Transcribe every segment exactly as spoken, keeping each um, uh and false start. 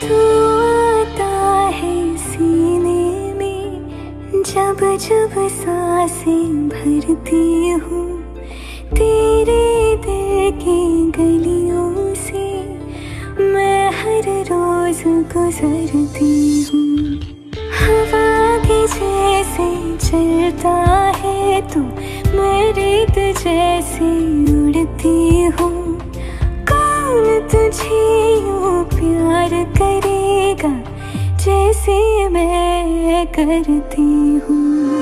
तू आता है सीने में, जब जब सांसें भरती हूँ, तेरे दिल की गलियों से मैं हर रोज गुजरती हूँ। हवा के जैसे चलता है तू, मैं रेत जैसे उड़ती हूँ। कौन तुझे यूं प्यार करेगा जैसे मैं करती हूँ।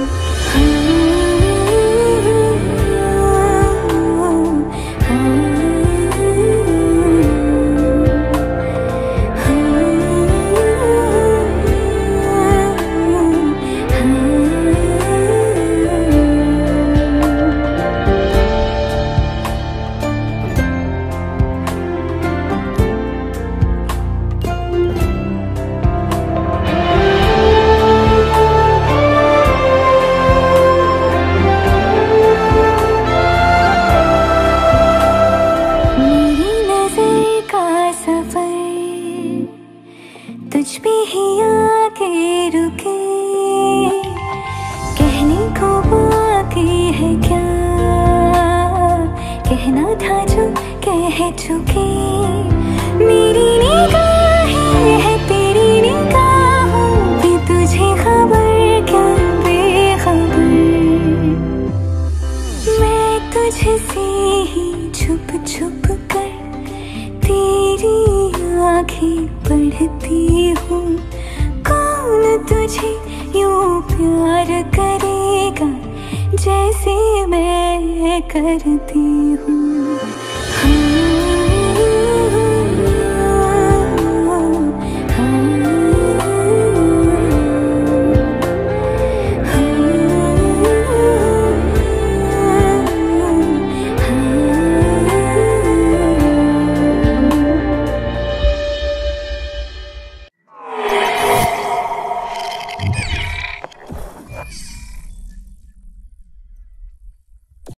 तुझ पे ही आके रुके, कहने को बाकी है क्या, कहना था जो कह चुके। मेरी निगाहें है तेरी निगाहों पे, तुझे खबर क्या बेखबर। मैं तुझसे ही छुप छुप कर तेरी आँखें पढ़ती हूँ। कौन तुझे यूं प्यार करेगा जैसे मैं करती हूँ।